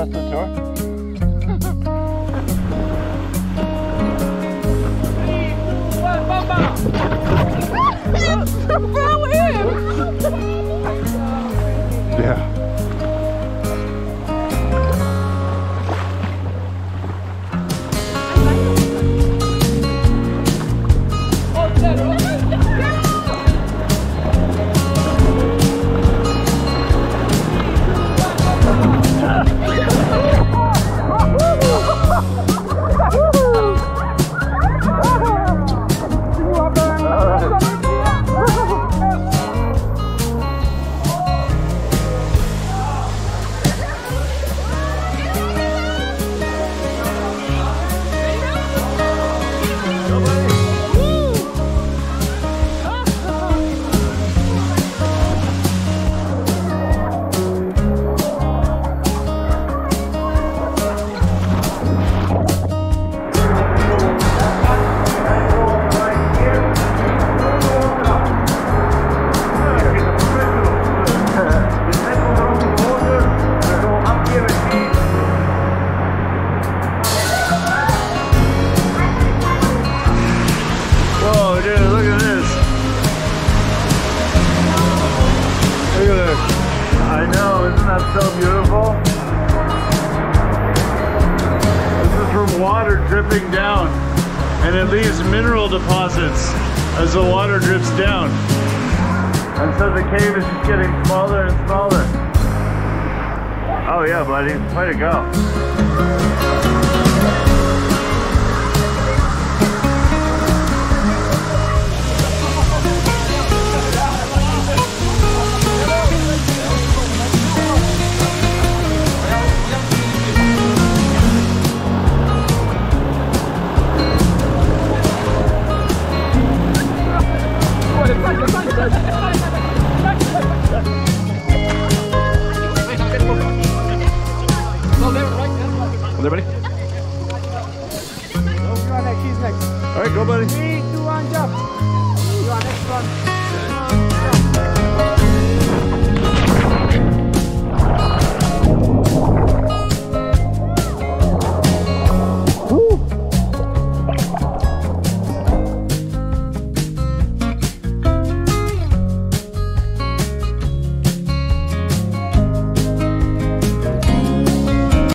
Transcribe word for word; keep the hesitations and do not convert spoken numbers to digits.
that's the tour. Yeah. Water dripping down, and it leaves mineral deposits as the water drips down, and so the cave is just getting smaller and smaller. Oh yeah, buddy, way to go. There, buddy. All right, go, buddy.